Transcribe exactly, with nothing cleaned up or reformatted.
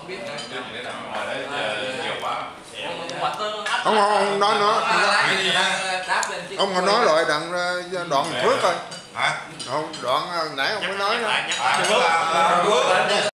không biết nữa. Ông ông nói nữa. Ông còn nói lại đoạn đoạn Phước coi. Hả? Đoạn nãy ông mới nói đó.